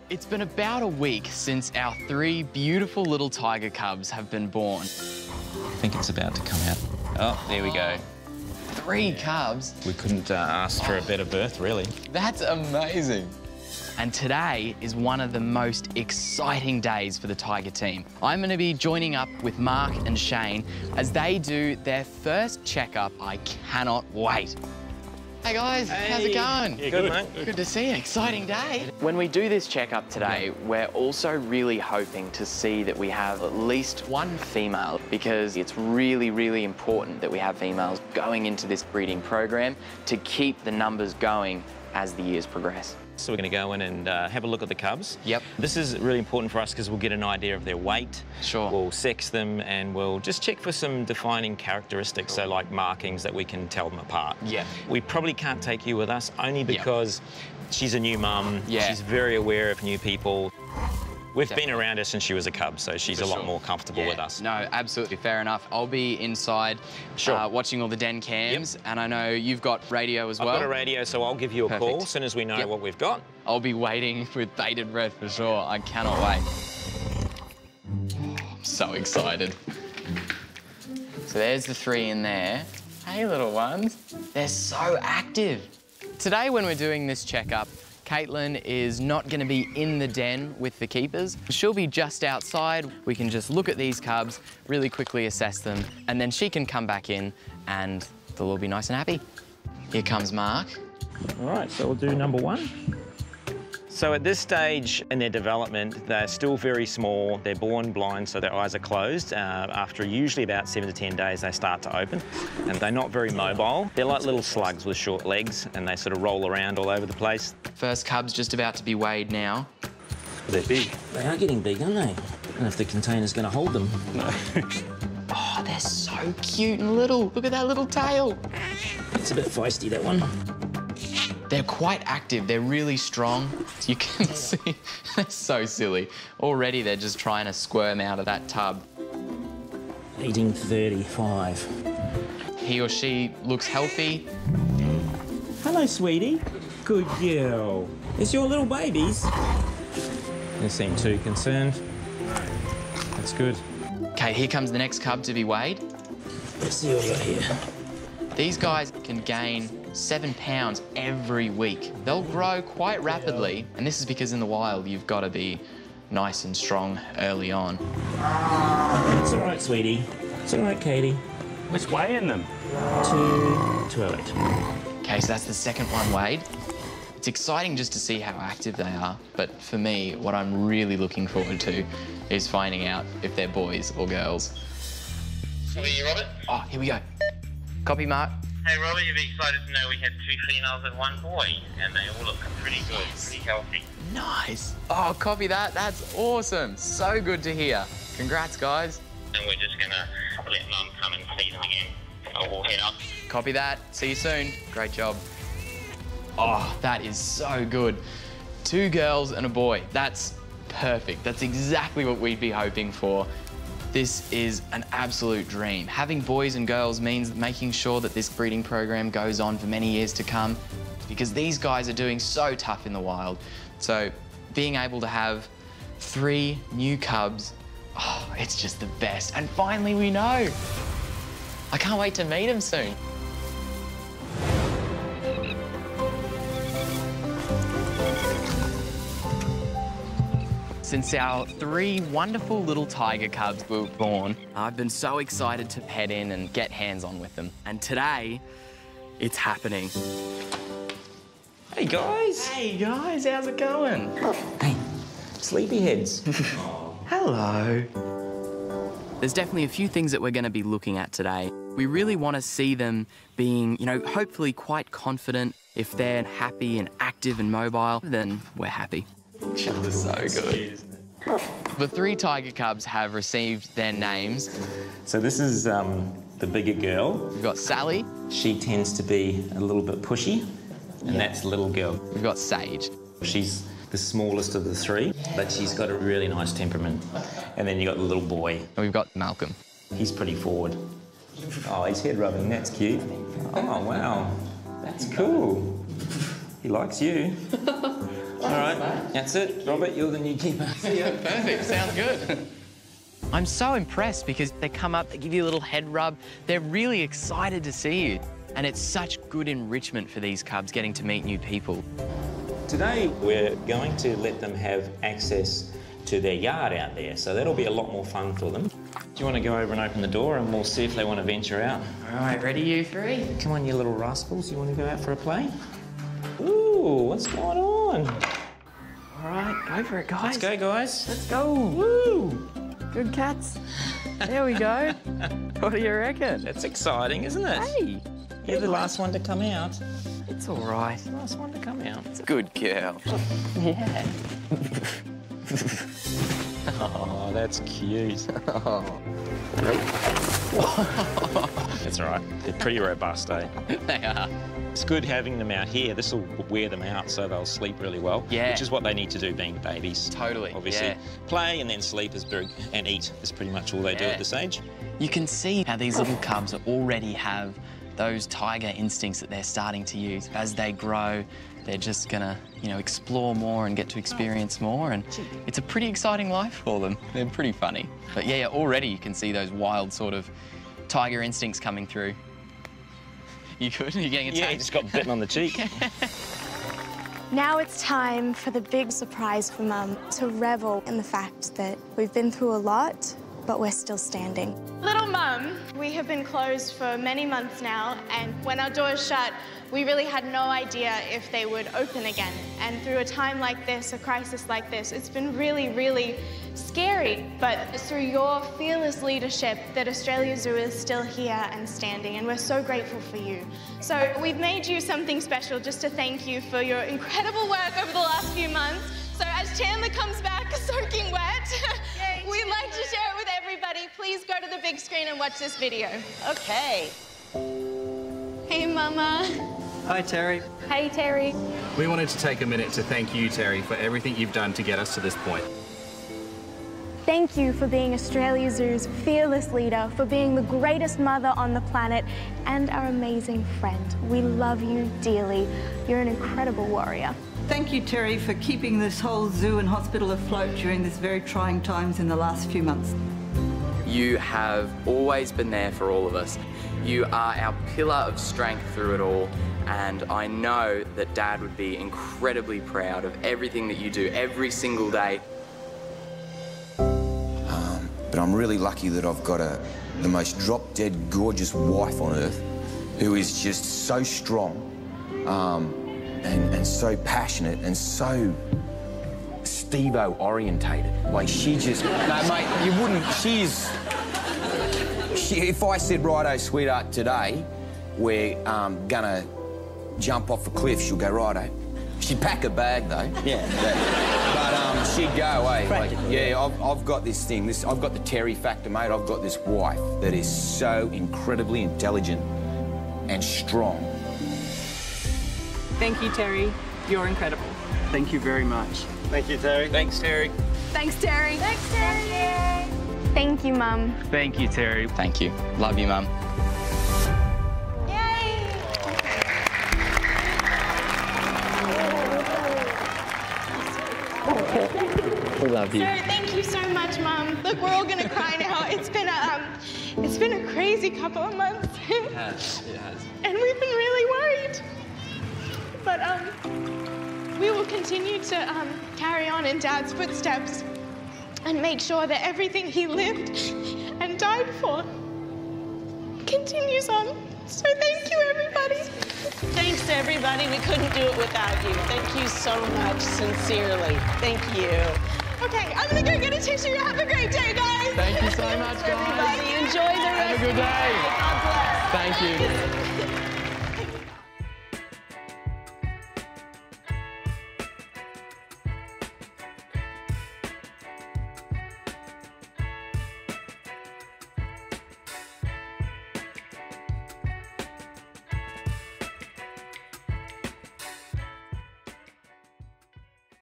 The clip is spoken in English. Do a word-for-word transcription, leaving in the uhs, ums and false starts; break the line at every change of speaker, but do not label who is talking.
It's been about a week since our three beautiful little tiger cubs have been born.
I think it's about to come out. Oh, there we go.
Three yeah. cubs?
We couldn't uh, ask for a better birth, really.
That's amazing. And today is one of the most exciting days for the Tiger team. I'm going to be joining up with Mark and Shane as they do their first checkup. I cannot wait. Hey guys, hey. How's it going?
Yeah, good, mate.
Good to see you. Exciting day. When we do this checkup today, we're also really hoping to see that we have at least one female, because it's really, really important that we have females going into this breeding program to keep the numbers going as the years progress.
So we're going to go in and uh, have a look at the cubs.
Yep.
This is really important for us because we'll get an idea of their weight.
Sure.
We'll sex them and we'll just check for some defining characteristics, so like markings that we can tell them apart.
Yeah.
We probably can't take you with us only because yep. she's a new mum.
Yeah.
She's very aware of new people. We've
Definitely.
been around her since she was a cub, so she's
For
a lot
sure.
more comfortable
yeah.
with us.
No, absolutely, fair enough. I'll be inside
sure.
uh, watching all the den cams,
yep.
and I know you've got radio as
I've
well.
I've got a radio, so I'll give you a
Perfect.
call as soon as we know
yep.
what we've got.
I'll be waiting with bated breath for sure. I cannot wait. I'm so excited. So there's the three in there. Hey, little ones. They're so active. Today, when we're doing this checkup, Caitlin is not going to be in the den with the keepers. She'll be just outside. We can just look at these cubs, really quickly assess them, and then she can come back in and they'll all be nice and happy. Here comes Mark.
All right, so we'll do number one. So at this stage in their development, they're still very small. They're born blind, so their eyes are closed. Uh, after usually about seven to ten days, they start to open, and they're not very mobile. They're like little slugs with short legs, and they sort of roll around all over the place.
First cub's just about to be weighed now.
They're big.
They are getting big, aren't they? I don't know if the container's going to hold them.
No.
Oh, they're so cute and little. Look at that little tail.
It's a bit feisty, that one.
They're quite active. They're really strong. You can see they're so silly. Already they're just trying to squirm out of that tub.
eighteen thirty-five.
He or she looks healthy.
Hello, sweetie. Good girl. It's your little babies.
They seem too concerned. That's good.
Okay, here comes the next cub to be weighed.
Let's see what we got here.
These guys can gain seven pounds every week. They'll grow quite rapidly, and this is because in the wild you've got to be nice and strong early on.
It's all right, sweetie. It's all right, Katie.
What's weighing them?
Two, two oh eight.
Okay, so that's the second one weighed. It's exciting just to see how active they are, but for me, what I'm really looking forward to is finding out if they're boys or girls.
Are you Robert?
Oh, here we go. Copy, Mark.
Hey Robert, you'll be excited to know we had two females and one boy, and they all look pretty good, pretty healthy.
Nice. Oh, copy that. That's awesome. So good to hear. Congrats, guys.
And we're just gonna let Mum come and see them again. I will head up.
Copy that. See you soon. Great job. Oh, that is so good. Two girls and a boy. That's perfect. That's exactly what we'd be hoping for. This is an absolute dream. Having boys and girls means making sure that this breeding program goes on for many years to come, because these guys are doing so tough in the wild. So being able to have three new cubs, oh, it's just the best. And finally we know. I can't wait to meet them soon. Since our three wonderful little tiger cubs were born, I've been so excited to pet in and get hands-on with them. And today, it's happening.
Hey, guys.
Hey, guys, how's it going?
Hey, sleepyheads.
Hello. There's definitely a few things that we're going to be looking at today. We really want to see them being, you know, hopefully quite confident. If they're happy and active and mobile, then we're happy. That was so good. The three tiger cubs have received their names.
So this is um, the bigger girl.
We've got Sally.
She tends to be a little bit pushy, and
Yeah.
that's the little girl.
We've got Sage.
She's the smallest of the three, but she's got a really nice temperament. And then you got the little boy.
And we've got Malcolm.
He's pretty forward. Oh, he's head rubbing, that's cute. Oh, wow, that's cool. He likes you. All right, that's it. Robert, you're the new keeper.
Yeah, perfect. Sounds good. I'm so impressed because they come up, they give you a little head rub. They're really excited to see you. And it's such good enrichment for these cubs getting to meet new people.
Today, we're going to let them have access to their yard out there, so that'll be a lot more fun for them. Do you want to go over and open the door and we'll see if they want to venture out?
All right, ready, you three?
Come on, you little rascals. You want to go out for a play? Ooh, what's going on?
All right, go for it, guys.
Let's go, guys.
Let's go.
Woo!
Good cats. There we go. What do you reckon?
That's exciting, isn't it?
Hey.
You're the last one to come out.
It's all right.
Last one to come out.
Good girl. Yeah.
Oh, that's cute. That's all right. They're pretty robust, eh?
They are.
It's good having them out here. This will wear them out so they'll sleep really well.
Yeah.
Which is what they need to do being babies.
Totally,
Obviously.
yeah.
Play and then sleep is very, and eat is pretty much all they do
Yeah.
at this age.
You can see how these little cubs already have those tiger instincts that they're starting to use. As they grow, they're just gonna, you know, explore more and get to experience more, and it's a pretty exciting life for them. They're pretty funny. But yeah, yeah, already you can see those wild sort of tiger instincts coming through. You good? You're getting attacked?
Yeah, he just got bitten on the cheek.
Now it's time for the big surprise for Mum, to revel in the fact that we've been through a lot, but we're still standing. Little Mum, we have been closed for many months now, and when our doors shut, we really had no idea if they would open again. And through a time like this, a crisis like this, it's been really, really scary. But it's through your fearless leadership that Australia Zoo is still here and standing, and we're so grateful for you. So we've made you something special just to thank you for your incredible work over the last few months. So as Chandler comes back soaking wet, we'd like to share it with everybody. Please go to the big screen and watch this video.
Okay.
Hey, Mama.
Hi, Terry.
Hey, Terry.
We wanted to take a minute to thank you, Terry, for everything you've done to get us to this point.
Thank you for being Australia Zoo's fearless leader, for being the greatest mother on the planet, and our amazing friend. We love you dearly. You're an incredible warrior.
Thank you, Terry, for keeping this whole zoo and hospital afloat during this very trying times in the last few months.
You have always been there for all of us. You are our pillar of strength through it all, and I know that Dad would be incredibly proud of everything that you do every single day.
Um, but I'm really lucky that I've got a, the most drop-dead gorgeous wife on earth who is just so strong um, and, and so passionate and so Steve-O orientated. Like, she just... No, mate, you wouldn't... She's... She, if I said, righto, sweetheart, today we're um, gonna jump off a cliff, she'll go, righto. She'd pack a bag, though. Yeah. But um, she'd go, eh? Like, yeah, I've, I've got this thing. This, I've got the Terry factor, mate. I've got this wife that is so incredibly intelligent and strong.
Thank you, Terry. You're incredible.
Thank you very much.
Thank you, Terry. Thanks, Terry.
Thanks, Terry. Thanks, Terry. Thank you, Mum.
Thank you, Terry.
Thank you. Love you, Mum.
Yay!
We love you.
So, thank you so much, Mum. Look, we're all gonna cry now. It's been a, um, it's been a crazy couple of months.
It has. It has.
And we've been really worried. But um, we will continue to um, carry on in Dad's footsteps and make sure that everything he lived and died for continues on. So thank you, everybody.
Thanks to everybody. We couldn't do it without you. Thank you so much, sincerely. Thank you.
Okay, I'm gonna go get a tissue. Have a great day, guys.
Thank you so much, guys.
Everybody, enjoy the rest
Have a good
of your
day.
God bless.
Thank you.